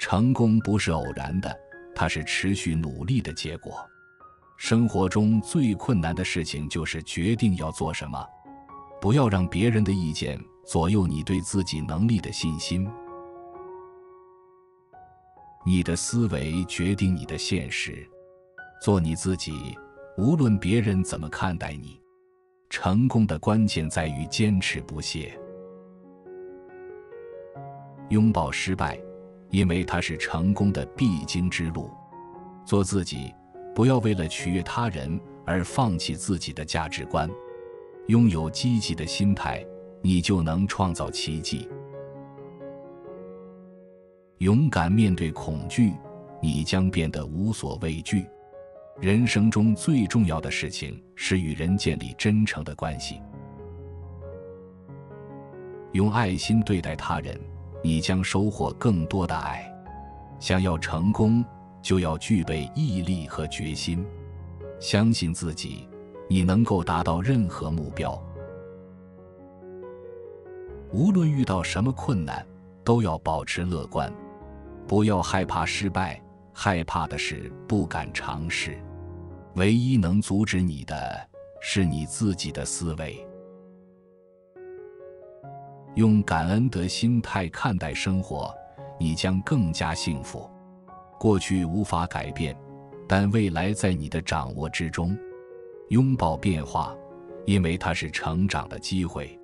成功不是偶然的，它是持续努力的结果。生活中最困难的事情就是决定要做什么。不要让别人的意见左右你对自己能力的信心。你的思维决定你的现实。做你自己，无论别人怎么看待你。成功的关键在于坚持不懈。拥抱失败，因为它是成功的必经之路。做自己，不要为了取悦他人而放弃自己的价值观。拥有积极的心态，你就能创造奇迹。勇敢面对恐惧，你将变得无所畏惧。人生中最重要的事情是与人建立真诚的关系。用爱心对待他人，你将收获更多的爱。想要成功，就要具备毅力和决心。相信自己，你能够达到任何目标。无论遇到什么困难，都要保持乐观。不要害怕失败，害怕的是不敢尝试。唯一能阻止你的，是你自己的思维。用感恩的心态看待生活，你将更加幸福。过去无法改变，但未来在你的掌握之中。拥抱变化，因为它是成长的机会。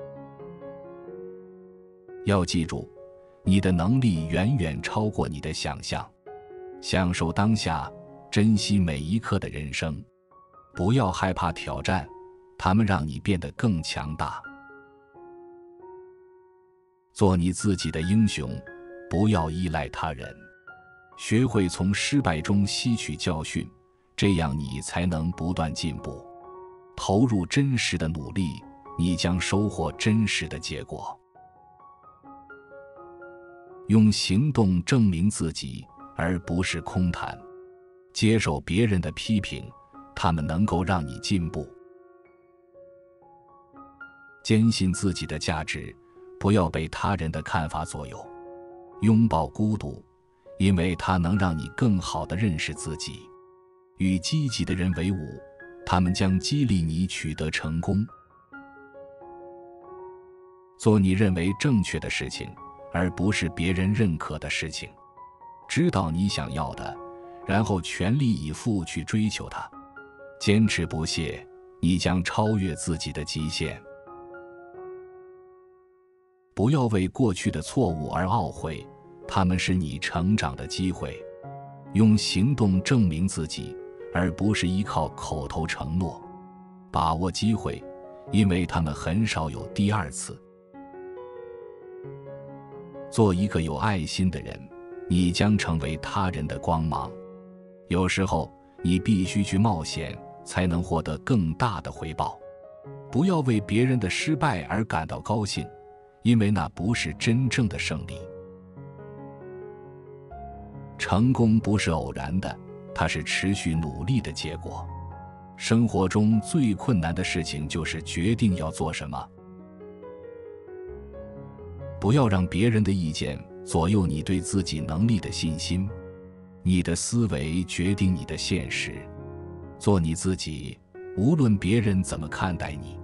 要记住，你的能力远远超过你的想象。享受当下，珍惜每一刻的人生。不要害怕挑战，它们让你变得更强大。做你自己的英雄，不要依赖他人。学会从失败中吸取教训，这样你才能不断进步。投入真实的努力，你将收获真实的结果。用行动证明自己，而不是空谈。接受别人的批评，他们能够让你进步。坚信自己的价值，不要被他人的看法左右。拥抱孤独，因为它能让你更好地认识自己。与积极的人为伍，他们将激励你取得成功。做你认为正确的事情，而不是别人认可的事情。知道你想要的，然后全力以赴去追求它。坚持不懈，你将超越自己的极限。不要为过去的错误而懊悔，它们是你成长的机会。用行动证明自己，而不是依靠口头承诺。把握机会，因为他们很少有第二次。做一个有爱心的人，你将成为他人的光芒。有时候，你必须去冒险，才能获得更大的回报。不要为别人的失败而感到高兴，因为那不是真正的胜利。成功不是偶然的，它是持续努力的结果。生活中最困难的事情就是决定要做什么。不要让别人的意见左右你对自己能力的信心。你的思维决定你的现实。做你自己，无论别人怎么看待你。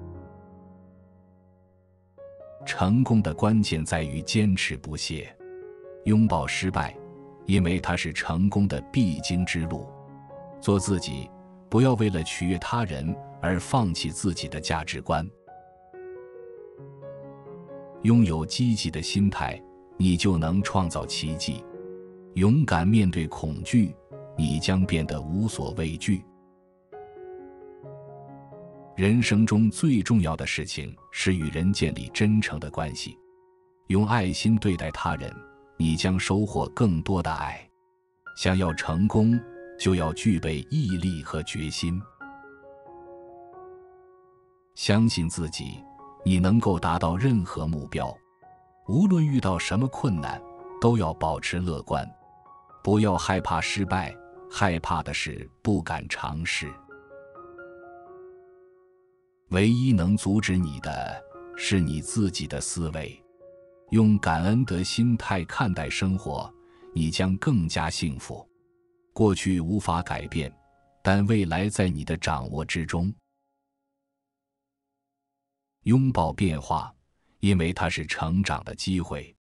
成功的关键在于坚持不懈。拥抱失败，因为它是成功的必经之路。做自己，不要为了取悦他人而放弃自己的价值观。拥有积极的心态，你就能创造奇迹。勇敢面对恐惧，你将变得无所畏惧。人生中最重要的事情是与人建立真诚的关系。用爱心对待他人，你将收获更多的爱。想要成功，就要具备毅力和决心。相信自己，你能够达到任何目标。无论遇到什么困难，都要保持乐观。不要害怕失败，害怕的是不敢尝试。唯一能阻止你的，是你自己的思维。用感恩的心态看待生活， 你将更加幸福。过去无法改变，但未来在你的掌握之中。拥抱变化，因为它是成长的机会。